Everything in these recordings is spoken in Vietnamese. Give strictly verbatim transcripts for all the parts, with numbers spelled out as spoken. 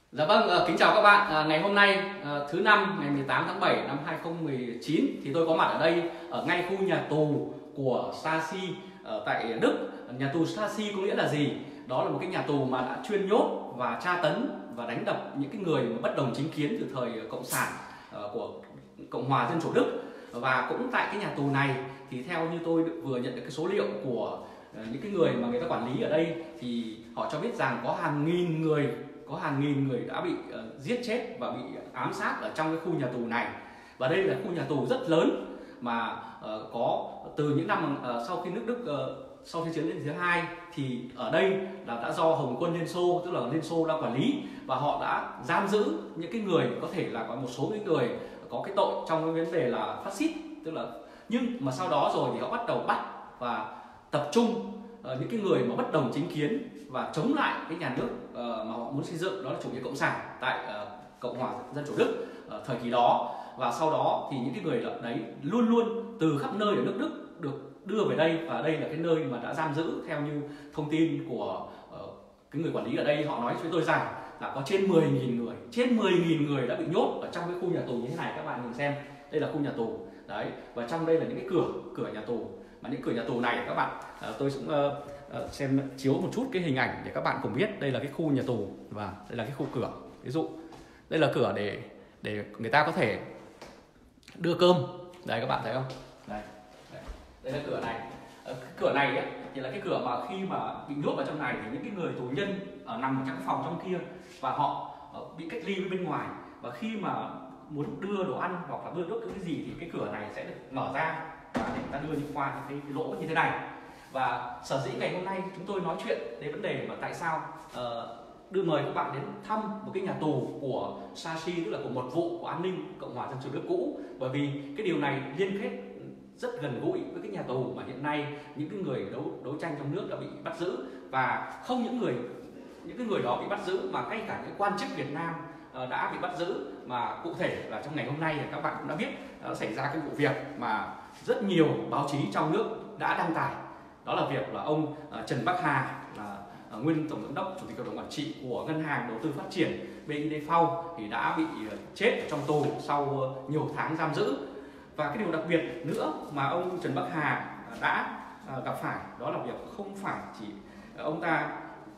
Dạ vâng, uh, kính chào các bạn. Uh, ngày hôm nay uh, thứ năm ngày mười tám tháng bảy năm hai nghìn không trăm mười chín thì tôi có mặt ở đây ở ngay khu nhà tù của Stasi ở tại Đức. Nhà tù Stasi có nghĩa là gì? Đó là một cái nhà tù mà đã chuyên nhốt và tra tấn và đánh đập những cái người mà bất đồng chính kiến từ thời cộng sản uh, của Cộng hòa Dân chủ Đức. Và cũng tại cái nhà tù này thì theo như tôi vừa nhận được cái số liệu của uh, những cái người mà người ta quản lý ở đây thì họ cho biết rằng có hàng nghìn người có hàng nghìn người đã bị uh, giết chết và bị ám sát ở trong cái khu nhà tù này. Và đây là khu nhà tù rất lớn mà uh, có từ những năm uh, sau khi nước Đức uh, sau khi chiến tranh thứ hai thì ở đây là đã do Hồng quân Liên Xô, tức là Liên Xô đang quản lý, và họ đã giam giữ những cái người có thể là có một số những người có cái tội trong cái vấn đề là phát xít, tức là nhưng mà sau đó rồi thì họ bắt đầu bắt và tập trung uh, những cái người mà bất đồng chính kiến và chống lại cái nhà nước uh, mà họ muốn xây dựng, đó là chủ nghĩa cộng sản tại uh, Cộng hòa Dân chủ Đức uh, thời kỳ đó. Và sau đó thì những cái người đấy luôn luôn từ khắp nơi ở nước Đức được đưa về đây, và đây là cái nơi mà đã giam giữ. Theo như thông tin của uh, cái người quản lý ở đây, họ nói với tôi rằng là có trên mười nghìn người, trên mười nghìn người đã bị nhốt ở trong cái khu nhà tù như thế này. Các bạn nhìn xem, đây là khu nhà tù đấy, và trong đây là những cái cửa cửa nhà tù. Mà những cửa nhà tù này các bạn, uh, tôi cũng uh, xem chiếu một chút cái hình ảnh để các bạn cùng biết đây là cái khu nhà tù và đây là cái khu cửa. Ví dụ đây là cửa để để người ta có thể đưa cơm. Đây các bạn thấy không? Đây, đây, đây là cửa này. Ở cái cửa này ấy, thì là cái cửa mà khi mà bị nhốt vào trong này thì những cái người tù nhân ở nằm ở trong cái phòng trong kia và họ bị cách ly với bên ngoài, và khi mà muốn đưa đồ ăn hoặc là đưa nước cái gì thì cái cửa này sẽ được mở ra và để người ta đưa những qua cái, cái lỗ như thế này. Và sở dĩ ngày hôm nay chúng tôi nói chuyện đến vấn đề mà tại sao uh, đưa mời các bạn đến thăm một cái nhà tù của Stasi, tức là của một vụ của an ninh Cộng hòa Dân chủ Đức cũ, bởi vì cái điều này liên kết rất gần gũi với cái nhà tù mà hiện nay những cái người đấu đấu tranh trong nước đã bị bắt giữ. Và không những người những cái người đó bị bắt giữ mà ngay cả những quan chức Việt Nam uh, đã bị bắt giữ. Mà cụ thể là trong ngày hôm nay thì các bạn cũng đã biết đã xảy ra cái vụ việc mà rất nhiều báo chí trong nước đã đăng tải, đó là việc là ông uh, Trần Bắc Hà, là uh, nguyên tổng giám đốc, chủ tịch hội đồng quản trị của ngân hàng đầu tư phát triển bê i đê vê thì đã bị uh, chết ở trong tù sau uh, nhiều tháng giam giữ. Và cái điều đặc biệt nữa mà ông Trần Bắc Hà uh, đã uh, gặp phải, đó là việc không phải chỉ uh, ông ta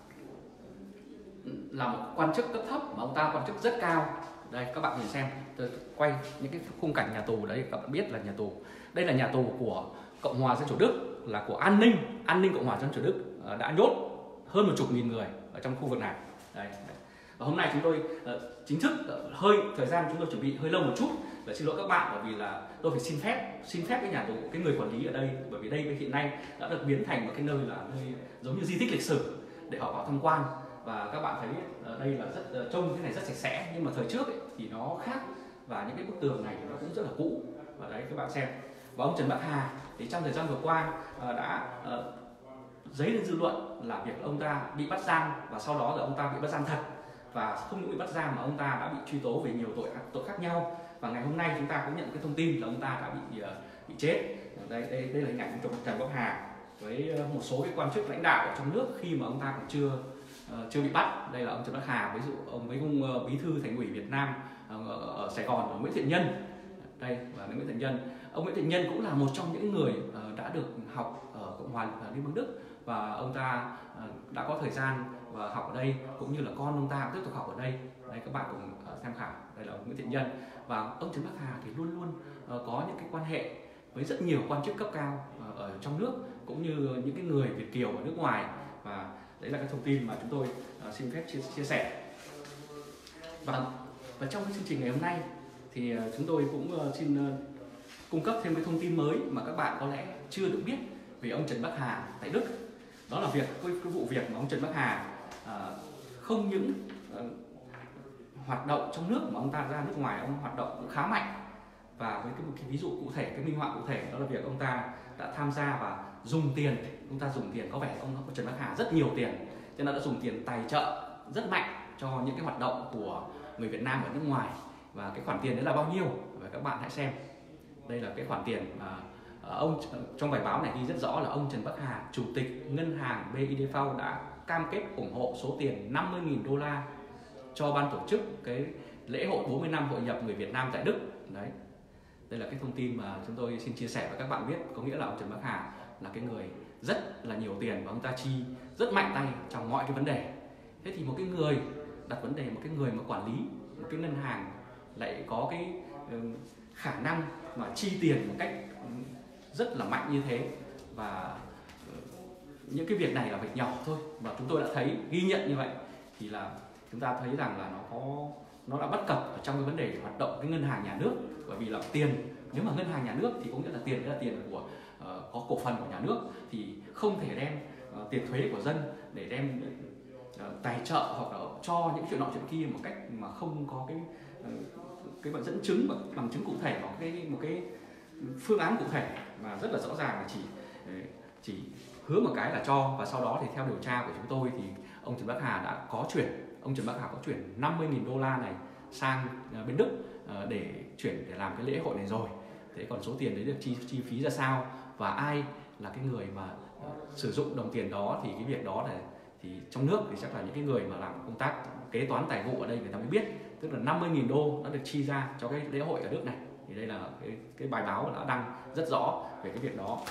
là một quan chức cấp thấp mà ông ta quan chức rất cao. Đây các bạn nhìn xem, tôi quay những cái khung cảnh nhà tù đấy, các bạn biết là nhà tù. Đây là nhà tù của Cộng hòa Dân chủ Đức, là của an ninh an ninh Cộng hòa Dân chủ Đức đã nhốt hơn một chục nghìn người ở trong khu vực này. Đây, đây. Và hôm nay chúng tôi uh, chính thức uh, hơi thời gian chúng tôi chuẩn bị hơi lâu một chút, và xin lỗi các bạn bởi vì là tôi phải xin phép xin phép cái nhà tù, cái người quản lý ở đây, bởi vì đây hiện nay đã được biến thành một cái nơi là nơi giống như di tích lịch sử để họ vào tham quan. Và các bạn thấy uh, đây là rất uh, trông cái này rất sạch sẽ, nhưng mà thời trước ấy, thì nó khác, và những cái bức tường này nó cũng rất là cũ. Và đấy các bạn xem. Và ông Trần Bắc Hà thì trong thời gian vừa qua uh, đã uh, dấy lên dư luận là việc ông ta bị bắt giam, và sau đó là ông ta bị bắt giam thật, và không những bị bắt giam mà ông ta đã bị truy tố về nhiều tội tội khác nhau. Và ngày hôm nay chúng ta cũng nhận cái thông tin là ông ta đã bị uh, bị chết. Đây đây đây là hình ảnh của Trần Bắc Hà với uh, một số cái quan chức lãnh đạo ở trong nước khi mà ông ta còn chưa uh, chưa bị bắt. Đây là ông Trần Bắc Hà, ví dụ ông với ông uh, bí thư Thành ủy Việt Nam uh, ở Sài Gòn, ông Nguyễn Thiện Nhân. Đây là Nguyễn Thiện Nhân. Ông Nguyễn Thiện Nhân cũng là một trong những người uh, đã được học ở Cộng hòa Liên bang Đức, và ông ta uh, đã có thời gian và học ở đây, cũng như là con ông ta cũng tiếp tục học ở đây. Đây các bạn cùng uh, tham khảo. Đây là ông Nguyễn Thiện Nhân. Và ông Trần Bắc Hà thì luôn luôn uh, có những cái quan hệ với rất nhiều quan chức cấp cao uh, ở trong nước, cũng như những cái người Việt kiều ở nước ngoài. Và đấy là cái thông tin mà chúng tôi uh, xin phép chia, chia sẻ. Và, và trong cái chương trình ngày hôm nay thì uh, chúng tôi cũng uh, xin uh, cung cấp thêm cái thông tin mới mà các bạn có lẽ chưa được biết về ông Trần Bắc Hà tại Đức. Đó là việc cái, cái vụ việc mà ông Trần Bắc Hà uh, không những uh, hoạt động trong nước mà ông ta ra nước ngoài ông hoạt động cũng khá mạnh. Và với cái, cái ví dụ cụ thể, cái minh họa cụ thể, đó là việc ông ta đã tham gia và dùng tiền, ông ta dùng tiền, có vẻ ông Trần Bắc Hà rất nhiều tiền, cho nên đã dùng tiền tài trợ rất mạnh cho những cái hoạt động của người Việt Nam ở nước ngoài. Và cái khoản tiền đấy là bao nhiêu? Và các bạn hãy xem. Đây là cái khoản tiền mà ông trong bài báo này ghi rất rõ là ông Trần Bắc Hà, chủ tịch ngân hàng bê i đê vê đã cam kết ủng hộ số tiền năm mươi nghìn đô la cho ban tổ chức cái lễ hội bốn mươi năm hội nhập người Việt Nam tại Đức. Đấy, đây là cái thông tin mà chúng tôi xin chia sẻ với các bạn biết. Có nghĩa là ông Trần Bắc Hà là cái người rất là nhiều tiền và ông ta chi rất mạnh tay trong mọi cái vấn đề. Thế thì một cái người đặt vấn đề, một cái người mà quản lý một cái ngân hàng lại có cái khả năng mà chi tiền một cách rất là mạnh như thế, và những cái việc này là việc nhỏ thôi mà chúng tôi đã thấy ghi nhận như vậy, thì là chúng ta thấy rằng là nó có nó đã bất cập ở trong cái vấn đề hoạt động cái ngân hàng nhà nước. Bởi vì là tiền, nếu mà ngân hàng nhà nước thì có nghĩa là tiền là tiền của uh, có cổ phần của nhà nước, thì không thể đem uh, tiền thuế của dân để đem uh, tài trợ hoặc là cho những chuyện nọ chuyện kia một cách mà không có cái uh, cái bằng dẫn chứng, bằng, bằng chứng cụ thể, một cái một cái phương án cụ thể, mà rất là rõ ràng là chỉ chỉ hứa một cái là cho, và sau đó thì theo điều tra của chúng tôi thì ông Trần Bắc Hà đã có chuyển ông Trần Bắc Hà có chuyển năm mươi nghìn đô la này sang bên Đức để chuyển để làm cái lễ hội này rồi. Thế còn số tiền đấy được chi chi phí ra sao và ai là cái người mà uh, sử dụng đồng tiền đó, thì cái việc đó là thì trong nước thì chắc là những cái người mà làm công tác kế toán tài vụ ở đây người ta mới biết. Tức là năm mươi nghìn đô đã được chi ra cho cái lễ hội ở Đức này. Thì đây là cái, cái bài báo đã đăng rất rõ về cái việc đó.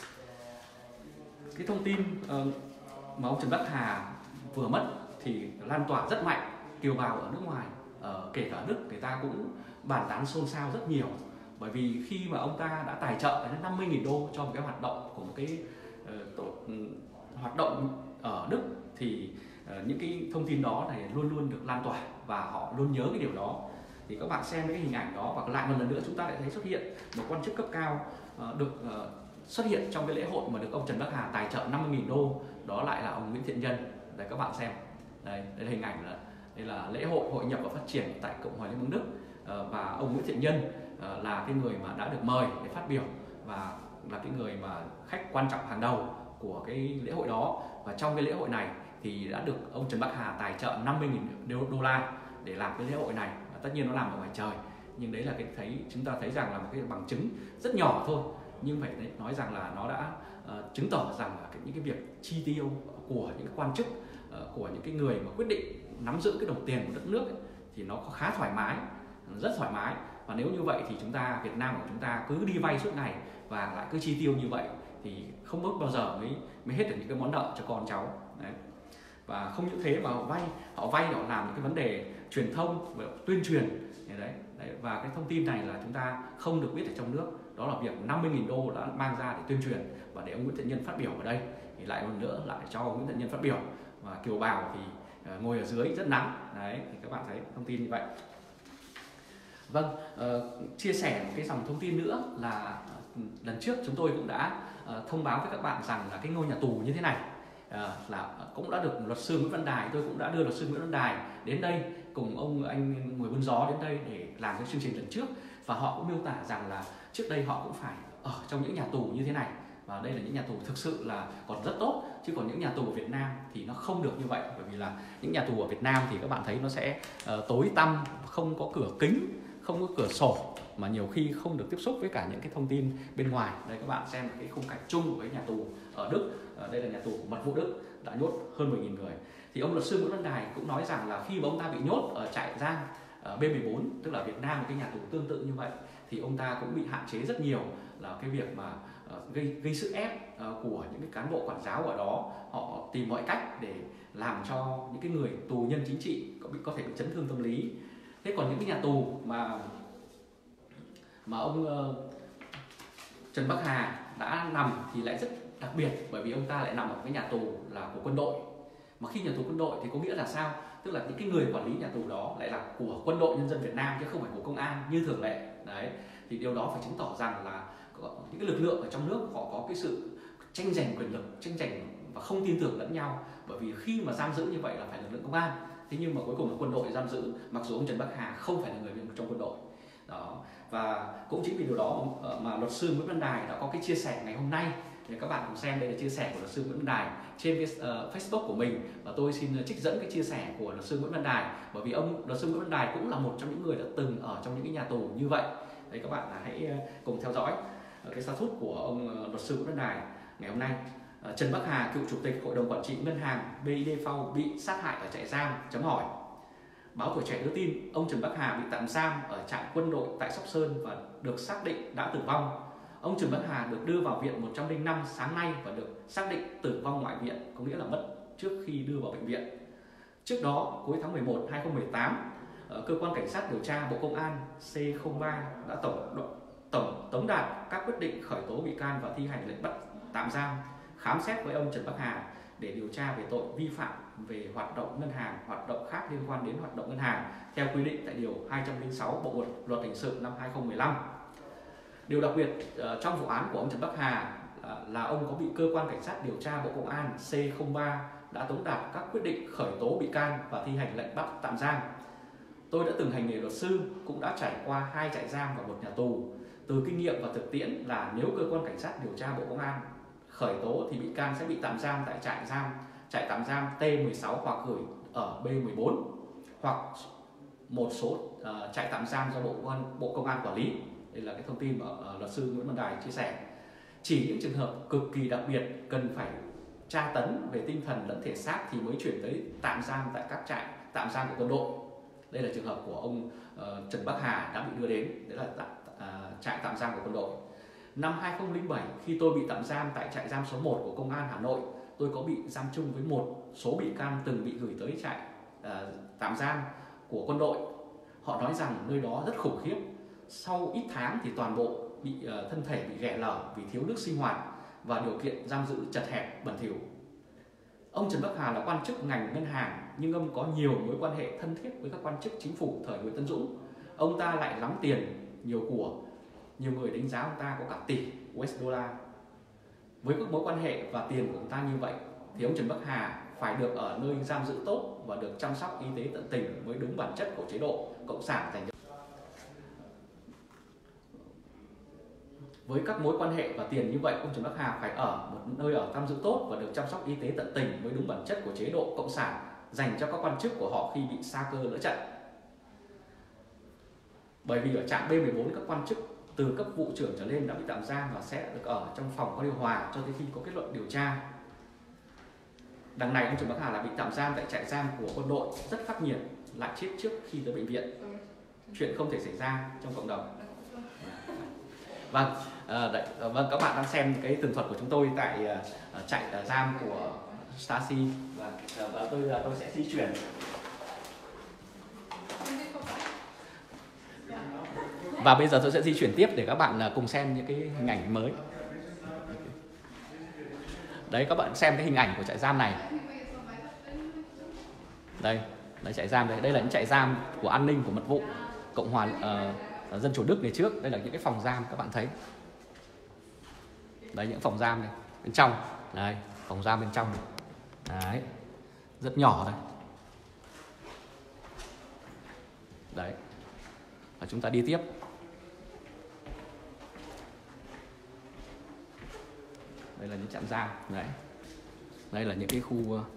Cái thông tin uh, mà ông Trần Bắc Hà vừa mất thì lan tỏa rất mạnh, kiều bào ở nước ngoài, uh, kể cả Đức, người ta cũng bàn tán xôn xao rất nhiều. Bởi vì khi mà ông ta đã tài trợ đến năm mươi nghìn đô cho một cái hoạt động của một cái uh, tổ, um, hoạt động ở Đức, thì uh, những cái thông tin đó này luôn luôn được lan tỏa và họ luôn nhớ cái điều đó. Thì các bạn xem cái hình ảnh đó, và lại một lần nữa chúng ta lại thấy xuất hiện một quan chức cấp cao uh, được uh, xuất hiện trong cái lễ hội mà được ông Trần Bắc Hà tài trợ năm mươi nghìn đô, đó lại là ông Nguyễn Thiện Nhân. Đây các bạn xem, đây, đây là hình ảnh, là đây là lễ hội hội nhập và phát triển tại Cộng hòa Liên bang Đức, uh, và ông Nguyễn Thiện Nhân uh, là cái người mà đã được mời để phát biểu và là cái người mà khách quan trọng hàng đầu của cái lễ hội đó. Và trong cái lễ hội này thì đã được ông Trần Bắc Hà tài trợ năm mươi nghìn đô la để làm cái lễ hội này. Và tất nhiên nó làm ở ngoài trời, nhưng đấy là cái thấy chúng ta thấy rằng là một cái bằng chứng rất nhỏ thôi, nhưng phải nói rằng là nó đã uh, chứng tỏ rằng là cái, những cái việc chi tiêu của những quan chức, uh, của những cái người mà quyết định nắm giữ cái đồng tiền của đất nước ấy, thì nó có khá thoải mái, rất thoải mái. Và nếu như vậy thì chúng ta, Việt Nam của chúng ta cứ đi vay suốt ngày và lại cứ chi tiêu như vậy thì không biết bao giờ mới mới hết được những cái món nợ cho con cháu. Đấy. Và không những thế mà họ vay, họ vay họ làm những cái vấn đề truyền thông, tuyên truyền. Đấy. Đấy. Và cái thông tin này là chúng ta không được biết ở trong nước. Đó là việc năm mươi nghìn đô đã mang ra để tuyên truyền, và để ông Nguyễn Thiện Nhân phát biểu ở đây thì lại một nữa lại cho ông Nguyễn Thiện Nhân phát biểu, và kiều bào thì uh, ngồi ở dưới rất nắng. Đấy, thì các bạn thấy thông tin như vậy. Vâng, uh, chia sẻ một cái dòng thông tin nữa là uh, lần trước chúng tôi cũng đã uh, thông báo với các bạn rằng là cái ngôi nhà tù như thế này uh, là cũng đã được luật sư Nguyễn Văn Đài, tôi cũng đã đưa luật sư Nguyễn Văn Đài đến đây cùng ông anh Người Buôn Gió đến đây để làm cái chương trình lần trước, và họ cũng miêu tả rằng là trước đây họ cũng phải ở trong những nhà tù như thế này, và đây là những nhà tù thực sự là còn rất tốt, chứ còn những nhà tù ở Việt Nam thì nó không được như vậy. Bởi vì là những nhà tù ở Việt Nam thì các bạn thấy nó sẽ uh, tối tăm, không có cửa kính, không có cửa sổ, mà nhiều khi không được tiếp xúc với cả những cái thông tin bên ngoài. Đây các bạn xem cái khung cảnh chung của cái nhà tù ở Đức. Uh, đây là nhà tù của mật vụ Đức đã nhốt hơn mười nghìn người. Thì ông luật sư Nguyễn Văn Đài cũng nói rằng là khi mà ông ta bị nhốt ở trại giam B mười bốn, tức là Việt Nam một cái nhà tù tương tự như vậy, thì ông ta cũng bị hạn chế rất nhiều, là cái việc mà uh, gây gây sức ép uh, của những cái cán bộ quản giáo ở đó. Họ tìm mọi cách để làm cho những cái người tù nhân chính trị có bị có thể bị chấn thương tâm lý. Thế còn những cái nhà tù mà mà ông uh, Trần Bắc Hà đã nằm thì lại rất đặc biệt, bởi vì ông ta lại nằm ở cái nhà tù là của quân đội. Mà khi nhà tù quân đội thì có nghĩa là sao? Tức là những cái người quản lý nhà tù đó lại là của Quân đội Nhân dân Việt Nam chứ không phải của công an như thường lệ. Đấy, thì điều đó phải chứng tỏ rằng là những cái lực lượng ở trong nước họ có cái sự tranh giành quyền lực, tranh giành và không tin tưởng lẫn nhau. Bởi vì khi mà giam giữ như vậy là phải lực lượng công an, thế nhưng mà cuối cùng là quân đội giam giữ, mặc dù ông Trần Bắc Hà không phải là người trong quân đội. Đó, và cũng chính vì điều đó mà luật sư Nguyễn Văn Đài đã có cái chia sẻ ngày hôm nay. Để các bạn cùng xem, đây là chia sẻ của luật sư Nguyễn Văn Đài trên uh, Facebook của mình, và tôi xin trích dẫn cái chia sẻ của luật sư Nguyễn Văn Đài, bởi vì ông luật sư Nguyễn Văn Đài cũng là một trong những người đã từng ở trong những cái nhà tù như vậy. Đây các bạn hãy cùng theo dõi cái status của ông luật sư Nguyễn Văn Đài ngày hôm nay. uh, Trần Bắc Hà, cựu chủ tịch hội đồng quản trị ngân hàng bê i đê Phao bị sát hại ở trại giam, chấm hỏi. Báo Tuổi Trẻ đưa tin ông Trần Bắc Hà bị tạm giam ở trại quân đội tại Sóc Sơn và được xác định đã tử vong. Ông Trần Bắc Hà được đưa vào viện một trăm lẻ năm sáng nay và được xác định tử vong ngoại viện, có nghĩa là mất trước khi đưa vào bệnh viện. Trước đó, cuối tháng mười một năm hai nghìn không trăm mười tám, cơ quan cảnh sát điều tra Bộ Công an C không ba đã tổng tổng tống đạt các quyết định khởi tố bị can và thi hành lệnh bắt tạm giam, khám xét với ông Trần Bắc Hà để điều tra về tội vi phạm về hoạt động ngân hàng, hoạt động khác liên quan đến hoạt động ngân hàng theo quy định tại điều hai trăm lẻ sáu Bộ luật, luật hình sự năm hai nghìn không trăm mười lăm. Điều đặc biệt trong vụ án của ông Trần Bắc Hà là ông có bị cơ quan cảnh sát điều tra Bộ Công an C không ba đã tống đạt các quyết định khởi tố bị can và thi hành lệnh bắt tạm giam. Tôi đã từng hành nghề luật sư, cũng đã trải qua hai trại giam và một nhà tù. Từ kinh nghiệm và thực tiễn là nếu cơ quan cảnh sát điều tra Bộ Công an khởi tố thì bị can sẽ bị tạm giam tại trại giam, trại tạm giam T mười sáu hoặc gửi ở B mười bốn hoặc một số uh, trại tạm giam do Bộ Công an, Bộ Công an quản lý. Đây là cái thông tin mà uh, luật sư Nguyễn Văn Đài chia sẻ. Chỉ những trường hợp cực kỳ đặc biệt cần phải tra tấn về tinh thần lẫn thể xác thì mới chuyển tới tạm giam tại các trại tạm giam của quân đội. Đây là trường hợp của ông uh, Trần Bắc Hà đã bị đưa đến, đấy là tạm, uh, trại tạm giam của quân đội. Năm hai nghìn không trăm lẻ bảy, khi tôi bị tạm giam tại trại giam số một của Công an Hà Nội, tôi có bị giam chung với một số bị can từng bị gửi tới trại uh, tạm giam của quân đội. Họ nói rằng nơi đó rất khủng khiếp. Sau ít tháng thì toàn bộ bị uh, thân thể bị ghẻ lở vì thiếu nước sinh hoạt và điều kiện giam giữ chật hẹp, bẩn thỉu. Ông Trần Bắc Hà là quan chức ngành ngân hàng, nhưng ông có nhiều mối quan hệ thân thiết với các quan chức chính phủ thời Nguyễn Tấn Dũng. Ông ta lại lắm tiền, nhiều của. Nhiều người đánh giá ông ta có cả tỷ u ét đô la. Với các mối quan hệ và tiền của ông ta như vậy, thì ông Trần Bắc Hà phải được ở nơi giam giữ tốt và được chăm sóc y tế tận tình với đúng bản chất của chế độ cộng sản dành cho. Với các mối quan hệ và tiền như vậy, ông Trần Bắc Hà phải ở một nơi ở giam giữ tốt và được chăm sóc y tế tận tình với đúng bản chất của chế độ cộng sản dành cho các quan chức của họ khi bị sa cơ lỡ trận. Bởi vì ở trạm B mười bốn, các quan chức từ cấp vụ trưởng trở lên đã bị tạm giam và sẽ được ở trong phòng có điều hòa cho tới khi có kết luận điều tra. Đằng này ông Trần Bắc Hà là bị tạm giam tại trại giam của quân đội rất khắc nghiệt, lại chết trước khi tới bệnh viện. Chuyện không thể xảy ra trong cộng đồng. Vâng, à, đấy, vâng các bạn đang xem cái tường thuật của chúng tôi tại uh, trại uh, giam của Stasi và, uh, và tôi uh, tôi sẽ di chuyển. Và bây giờ tôi sẽ di chuyển tiếp để các bạn uh, cùng xem những cái hình ảnh mới. Đấy, các bạn xem cái hình ảnh của trại giam này. Đây, đây trại giam đây, đây là những trại giam của an ninh của mật vụ Cộng hòa uh, Dân chủ Đức ngày trước. Đây là những cái phòng giam các bạn thấy. Đấy, những phòng giam này bên trong. Đây, phòng giam bên trong này. Đấy, rất nhỏ thôi. Đấy, và chúng ta đi tiếp. Đây là những trạm giam. Đấy, đây là những cái khu uh,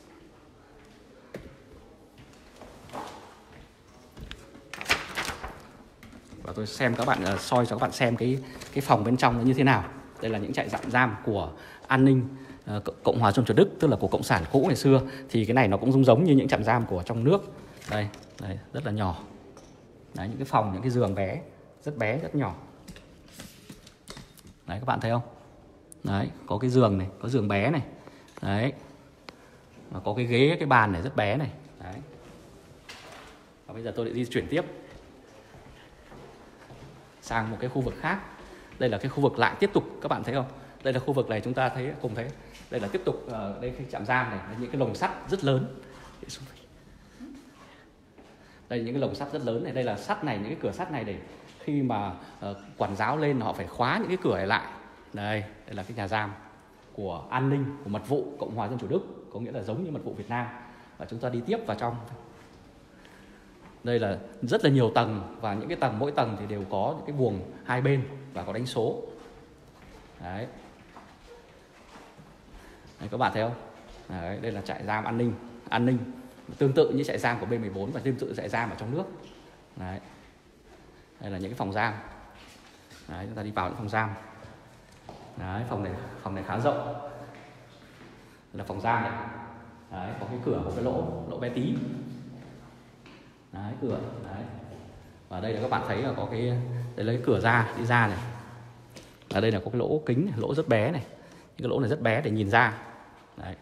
và tôi xem các bạn uh, soi cho các bạn xem cái cái phòng bên trong nó như thế nào. Đây là những trại giam giam của an ninh uh, Cộng hòa Dân chủ Đức, tức là của cộng sản cũ ngày xưa. Thì cái này nó cũng giống giống như những trại giam của trong nước. Đây, đây rất là nhỏ. Đấy, những cái phòng, những cái giường bé, rất bé, rất nhỏ. Đấy, các bạn thấy không? Đấy, có cái giường này, có giường bé này. Đấy. Và có cái ghế, cái bàn này rất bé này. Đấy. Và bây giờ tôi lại di chuyển tiếp sang một cái khu vực khác. Đây là cái khu vực lại tiếp tục, các bạn thấy không? Đây là khu vực này chúng ta thấy cùng thấy. Đây là tiếp tục uh, đây cái trạm giam này, những cái lồng sắt rất lớn. Đây những cái lồng sắt rất lớn này, đây là sắt này, những cái cửa sắt này để khi mà uh, quản giáo lên họ phải khóa những cái cửa này lại. Đây, đây là cái nhà giam của an ninh của mật vụ Cộng hòa Dân chủ Đức, có nghĩa là giống như mật vụ Việt Nam. Và chúng ta đi tiếp vào trong. Đây là rất là nhiều tầng và những cái tầng mỗi tầng thì đều có những cái buồng hai bên và có đánh số. Đấy. Đấy, các bạn thấy không? Đấy, đây là trại giam an ninh, an ninh tương tự như trại giam của B mười bốn và tương tự trại giam ở trong nước. Đấy. Đây là những cái phòng giam. Đấy, chúng ta đi vào những phòng giam. Đấy, phòng này phòng này khá rộng. Đây là phòng giam này. Đấy, có cái cửa, có cái lỗ, lỗ bé tí. Đấy, cửa đấy. Và đây là các bạn thấy là có cái, đây là cái cửa ra đi ra này. Ở đây là có cái lỗ kính này, lỗ rất bé này. Những cái lỗ này rất bé để nhìn ra. Đấy.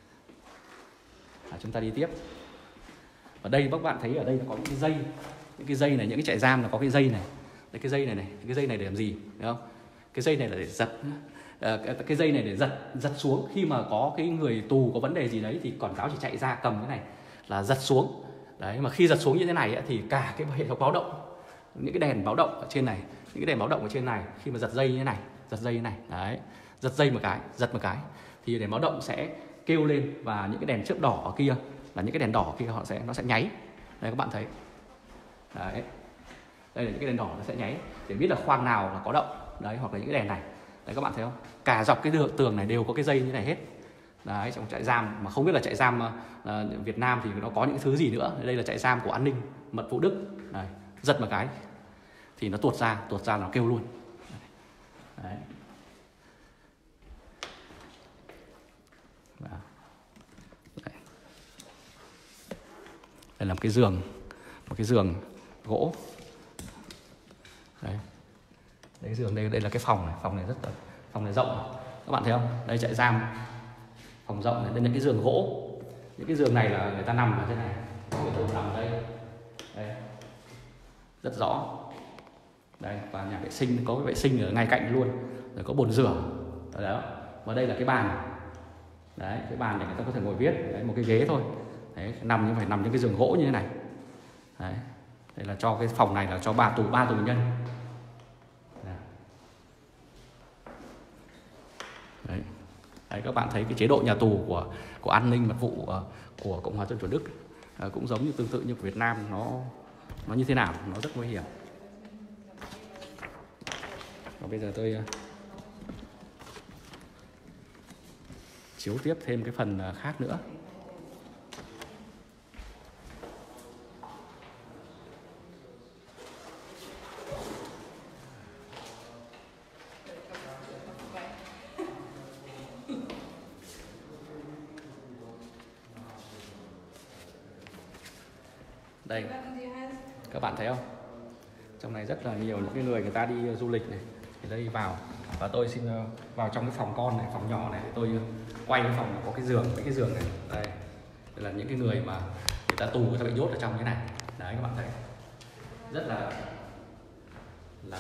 À, chúng ta đi tiếp. Ở đây các bạn thấy ở đây có những cái dây, những cái dây này, những cái trại giam là có cái dây này. Đây, cái dây này này, cái dây này để làm gì, đúng không? Cái dây này là để giật, à, cái, cái dây này để giật giật xuống khi mà có cái người tù có vấn đề gì đấy thì quản giáo chỉ chạy ra cầm cái này là giật xuống. Đấy, mà khi giật xuống như thế này ấy, thì cả cái hệ thống báo động, những cái đèn báo động ở trên này, những cái đèn báo động ở trên này khi mà giật dây như thế này, giật dây như thế này, đấy, giật dây một cái, giật một cái thì đèn báo động sẽ kêu lên, và những cái đèn chớp đỏ ở kia là những cái đèn đỏ kia họ sẽ nó sẽ nháy. Đây các bạn thấy. Đấy. Đây là những cái đèn đỏ nó sẽ nháy để biết là khoang nào là có động. Đấy, hoặc là những cái đèn này. Đấy các bạn thấy không? Cả dọc cái tường này đều có cái dây như này hết. Đấy, trong trại giam mà không biết là trại giam uh, Việt Nam thì nó có những thứ gì nữa. Đây là trại giam của an ninh mật vụ Đức. Đấy, giật một cái thì nó tuột ra, tuột ra nó kêu luôn. Đấy. Đấy. Đây là một cái giường, một cái giường gỗ. Đấy. Đấy giường đây, đây là cái phòng này, phòng này rất là, phòng này rộng. Các bạn thấy không? Đây trại giam, phòng rộng này, đây là cái giường gỗ. Những cái giường này là người ta nằm ở thế này, người ta nằm ở đây. Đây. Rất rõ. Đây, và nhà vệ sinh có cái vệ sinh ở ngay cạnh luôn, rồi có bồn rửa. Đó. Và đây là cái bàn. Đấy, cái bàn để người ta có thể ngồi viết. Đấy, một cái ghế thôi. Đấy, nằm nhưng phải nằm trên cái giường gỗ như thế này. Đấy. Đây là cho cái phòng này là cho ba tù ba tù nhân. Đấy. Đấy, các bạn thấy cái chế độ nhà tù của của an ninh mật vụ uh, của Cộng hòa Dân chủ Đức uh, cũng giống như tương tự như của Việt Nam, nó nó như thế nào, nó rất nguy hiểm. Và bây giờ tôi uh, chiếu tiếp thêm cái phần uh, khác nữa. Đây, các bạn thấy không? Trong này rất là nhiều những cái người người ta đi du lịch này, thì đây vào, và tôi xin vào trong cái phòng con này, phòng nhỏ này, tôi quay cái phòng có cái giường, mấy cái giường này, đây, đây là những cái người mà người ta tù, người ta bị nhốt ở trong cái này, đấy các bạn thấy, rất là là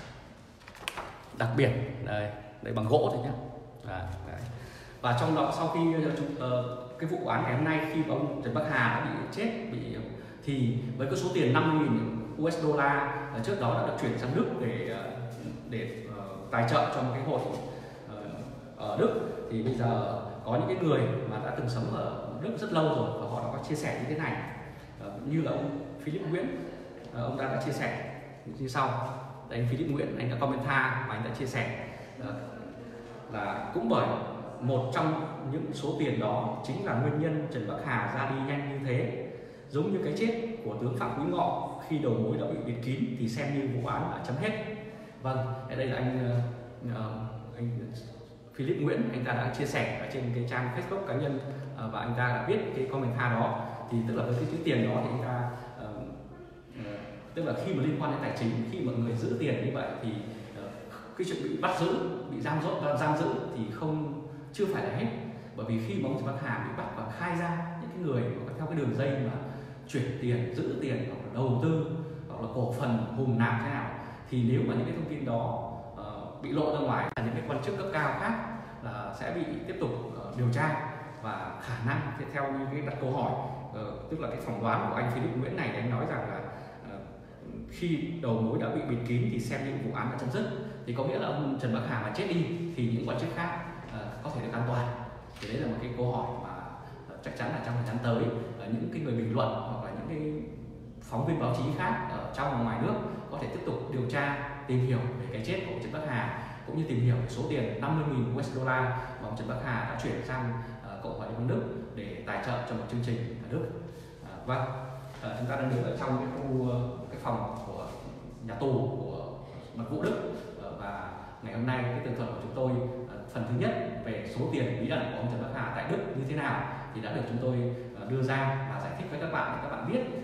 đặc biệt, đây, đây bằng gỗ thôi nhá, à, đấy. Và trong đó sau khi uh, cái vụ án ngày hôm nay, khi ông Trần Bắc Hà đã bị chết, bị thì với cái số tiền năm mươi nghìn u ét đô la trước đó đã được chuyển sang Đức để để uh, tài trợ cho một cái hội uh, ở Đức, thì bây giờ có những cái người mà đã từng sống ở Đức rất lâu rồi và họ đã có chia sẻ như thế này, uh, như là ông Philip Nguyễn, uh, ông đã, đã chia sẻ như sau. Đây, anh Philip Nguyễn, anh đã comment và anh đã chia sẻ uh, là cũng bởi một trong những số tiền đó chính là nguyên nhân Trần Bắc Hà ra đi nhanh như thế. Giống như cái chết của tướng Phạm Quý Ngọ khi đầu mối đã bị bịt kín thì xem như vụ án đã chấm hết. Vâng, ở đây là anh, uh, anh Philip Nguyễn, anh ta đã chia sẻ ở trên cái trang Facebook cá nhân, uh, và anh ta đã viết cái comment đó. Thì tức là với cái chữ tiền đó thì anh ta uh, uh, tức là khi mà liên quan đến tài chính, khi mà người giữ tiền như vậy thì uh, cái chuyện bị bắt giữ, bị giam giữ, giam giữ thì không chưa phải là hết. Bởi vì khi mà ông Trần Bắc Hà bị bắt và khai ra những cái người mà theo cái đường dây mà chuyển tiền, giữ tiền, hoặc là đầu tư, hoặc là cổ phần hùn nạp thế nào, thì nếu mà những cái thông tin đó uh, bị lộ ra ngoài, là những cái quan chức cấp cao khác là sẽ bị tiếp tục uh, điều tra, và khả năng theo như cái đặt câu hỏi, uh, tức là cái phỏng đoán của anh Philip Nguyễn này, anh nói rằng là uh, khi đầu mối đã bị bịt kín thì xem như vụ án đã chấm dứt, thì có nghĩa là ông Trần Bắc Hà mà chết đi thì những quan chức khác uh, có thể được an toàn. Thì đấy là một cái câu hỏi mà chắc chắn là trong thời gian tới những cái người bình luận hoặc là những cái phóng viên báo chí khác ở trong và ngoài nước có thể tiếp tục điều tra, tìm hiểu về cái chết của ông Trần Bắc Hà, cũng như tìm hiểu về số tiền năm mươi nghìn u ét đô la mà ông Trần Bắc Hà đã chuyển sang uh, Cộng hòa Liên bang Đức để tài trợ cho một chương trình ở Đức. Uh, vâng, uh, chúng ta đang đứng ở trong cái khu uh, cái phòng của nhà tù của mật vụ Đức, uh, và ngày hôm nay cái tường thuật của chúng tôi uh, phần thứ nhất về số tiền bí ẩn của ông Trần Bắc Hà tại Đức như thế nào thì đã được chúng tôi đưa ra và giải thích với các bạn để các bạn biết, và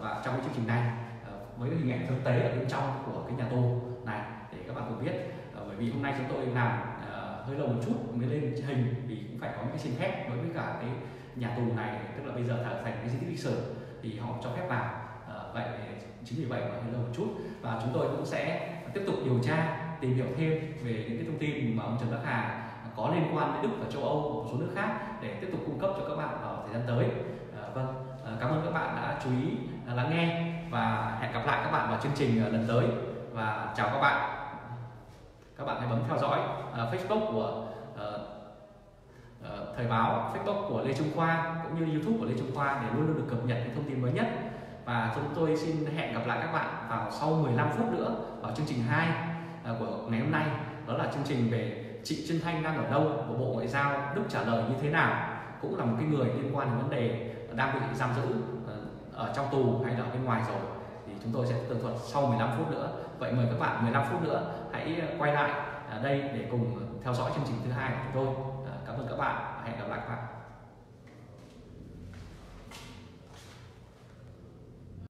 và trong cái chương trình này với hình ảnh thực tế ở bên trong của cái nhà tù này để các bạn cùng biết. Bởi vì hôm nay chúng tôi làm hơi lâu một chút mới lên hình vì cũng phải có những cái xin phép đối với cả cái nhà tù này, tức là bây giờ thành cái di tích lịch sử thì họ cho phép vào. À, vậy chính vì vậy mà hơi lâu một chút, và chúng tôi cũng sẽ tiếp tục điều tra tìm hiểu thêm về những cái thông tin mà ông Trần Đắc Hà có liên quan đến Đức và châu Âu và một số nước khác để tiếp tục cung cấp cho các bạn vào thời gian tới. À, vâng, à, cảm ơn các bạn đã chú ý à, lắng nghe và hẹn gặp lại các bạn vào chương trình lần tới, và chào các bạn. Các bạn hãy bấm theo dõi uh, Facebook của uh, uh, Thời báo, Facebook của Lê Trung Khoa cũng như YouTube của Lê Trung Khoa để luôn luôn được cập nhật những thông tin mới nhất. Và chúng tôi xin hẹn gặp lại các bạn vào sau mười lăm phút nữa vào chương trình hai uh, của ngày hôm nay. Đó là chương trình về Trịnh Xuân Thanh đang ở đâu, của Bộ Ngoại giao Đức trả lời như thế nào. Cũng là một cái người liên quan đến vấn đề đang bị giam giữ uh, ở trong tù hay là ở bên ngoài rồi. Thì chúng tôi sẽ tường thuật sau mười lăm phút nữa. Vậy mời các bạn mười lăm phút nữa hãy quay lại đây để cùng theo dõi chương trình thứ hai của chúng tôi. Cảm ơn các bạn và hẹn gặp lại các bạn.